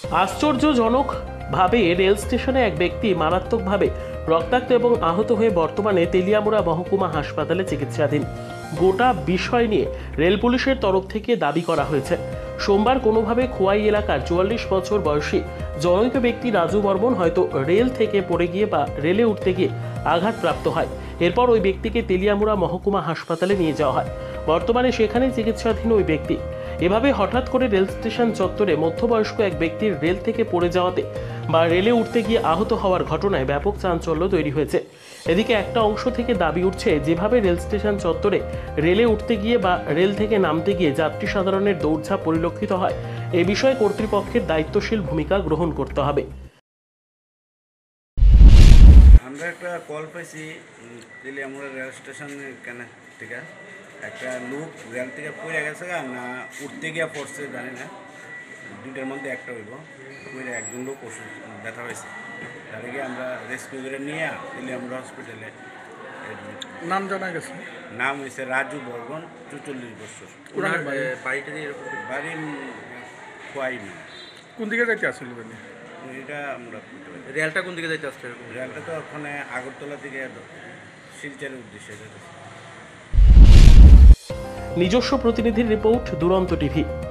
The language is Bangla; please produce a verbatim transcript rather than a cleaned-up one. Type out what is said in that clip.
আশ্চর্যজনকভাবে রেল স্টেশনে এক ব্যক্তি মারাত্মকভাবে রক্তাক্ত এবং আহত হয়ে বর্তমানে তেলিয়ামুড়া মহকুমা হাসপাতালে চিকিৎসাধীন। গোটা বিষয় নিয়ে রেল পুলিশের তরফ থেকে দাবি করা হয়েছে, সোমবার কোনোভাবে খোয়াই এলাকার চুয়াল্লিশ বছর বয়সী জনৈক ব্যক্তি রাজু বর্মন হয়তো রেল থেকে পড়ে গিয়ে বা রেলে উঠতে গিয়ে আঘাতপ্রাপ্ত হয়। এরপর ওই ব্যক্তিকে তেলিয়ামুড়া মহকুমা হাসপাতালে নিয়ে যাওয়া হয়। বর্তমানে সেখানে চিকিৎসাধীন ওই ব্যক্তি। এভাবে হঠাৎ করে রেল স্টেশন চত্বরে মধ্যবয়স্ক এক ব্যক্তির রেল থেকে পড়ে যাওয়াতে বা রেলে উঠতে গিয়ে আহত হওয়ার ঘটনায় ব্যাপক চাঞ্চল্য তৈরি হয়েছে। এদিকে একটা অংশ থেকে দাবি উঠছে, যেভাবে রেল স্টেশন চত্বরে রেলে উঠতে গিয়ে বা রেল থেকে নামতে গিয়ে যাত্রী সাধারণের দৌড়ঝাঁপ পরিলক্ষিত হয়, এ বিষয়ে কর্তৃপক্ষের দায়িত্বশীল ভূমিকা গ্রহণ করতে হবে। আমরা একটা কল পাইছি তেলিয়ামুড়া রেল স্টেশন কেন থেকে একটা লোক রেল থেকে পড়ে গেছে না উঠতে গিয়ে পড়ছে জানি না, দুইটার মধ্যে একটা হইব। পড়ে একজন লোক ওষুধ ব্যথা হয়েছে, তাদেরকে আমরা রেস্কিউ করে নিয়ে তেলিয়ামুড়া হসপিটালে। নাম জানা গেছে? নাম হয়েছে রাজু বর্মন, চুচল্লিশ বছর। বাড়িটা বাড়ি খোয়াই। কোন দিকে যাইতে আসছিল? এটা আমরা রেলটা কোন দিকে যাইতে আসছে? রেলটা তো ওখানে আগরতলা থেকে শিলচরের উদ্দেশ্যে যাচ্ছে। নিজস্ব প্রতিনিধির রিপোর্ট, দুরন্ত টিভি।